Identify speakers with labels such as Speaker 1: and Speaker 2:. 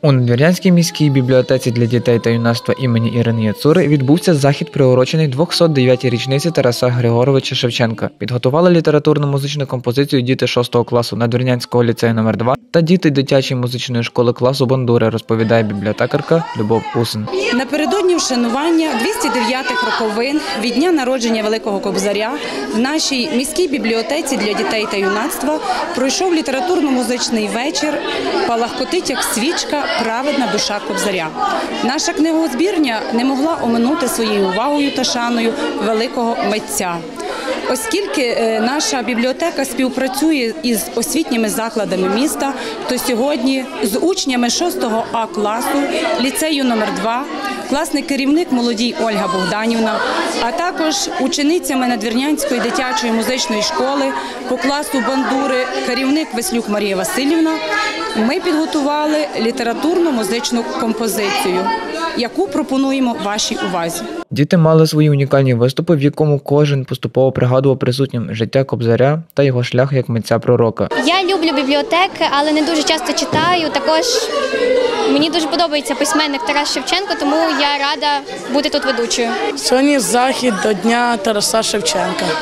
Speaker 1: У Надвірнянській міській бібліотеці для дітей та юнацтва імені Ірини Яцури відбувся захід, приурочений 209-й річниці Тараса Григоровича Шевченка. Підготували літературно-музичну композицію діти 6 класу Надвірнянського ліцею № 2 та діти дитячої музичної школи класу Бандури, розповідає бібліотекарка Любов Усин.
Speaker 2: Напередодні вшанування 209-х роковин від дня народження Великого Кобзаря в нашій міській бібліотеці для дітей та юнацтва пройшов літературно-музичний вечір «Палахкотить, як свічка, праведна душа Кобзаря». Наша книгозбірня не могла оминути своєю увагою та шаною великого митця. Оскільки наша бібліотека співпрацює із освітніми закладами міста, то сьогодні з учнями 6 А класу ліцею № 2 класний керівник Молодій Ольга Богданівна, а також ученицями Надвірнянської дитячої музичної школи по класу Бандури керівник Веслюк Марія Васильівна, ми підготували літературно-музичну композицію, яку пропонуємо вашій увазі.
Speaker 1: Діти мали свої унікальні виступи, в якому кожен поступово пригадував присутнім життя Кобзаря та його шлях як митця-пророка.
Speaker 3: Я люблю бібліотеки, але не дуже часто читаю. Також мені дуже подобається письменник Тарас Шевченко, тому я рада бути тут ведучою.
Speaker 4: Сьогодні захід до Дня Тараса Шевченка.